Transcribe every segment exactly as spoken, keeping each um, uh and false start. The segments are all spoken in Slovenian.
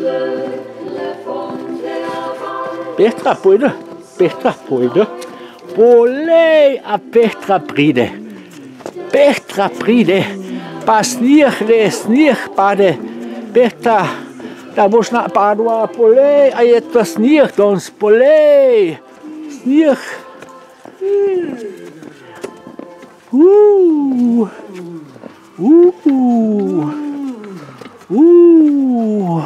Petra pôjde, Petra pôjde. Polej a Petra príde. Petra príde. Pa sníh, le sníh pade. Petra, da možná padła polej a je to sníh, dons polej. Sníh. Uuu. Uuu. Uuu.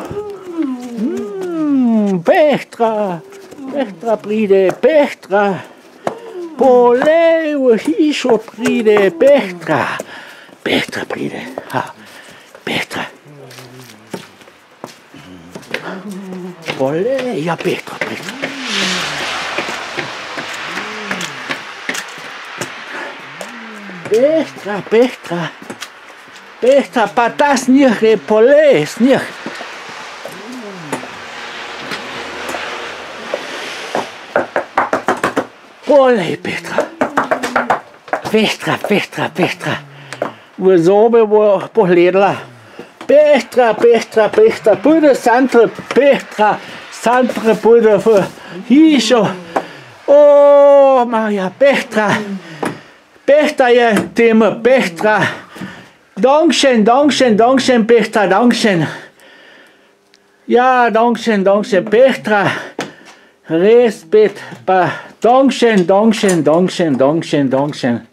Mm, Petra. Petra príde, Petra. Polej, hišo príde, Petra. Petra príde. Ha. Petra. Polej, ja Petra príde. Petra, Petra. Petra, pa ta sníh je polej, sníh. Polej, Petra. Petra, Petra, Petra. V zobe bo pogledala. Petra, Petra, Petra. Pôjde Santre, Petra. Santre pôjde v hišo. O, Maria, Petra. Petra je tým, Petra. Dankeschön, Dankeschön, Dankeschön, Petra, Dankeschön. Ja, Dankeschön, Dankeschön, Petra. Respekt, pa. Dankeschön, Dankeschön, Dankeschön, Dankeschön, Dankeschön.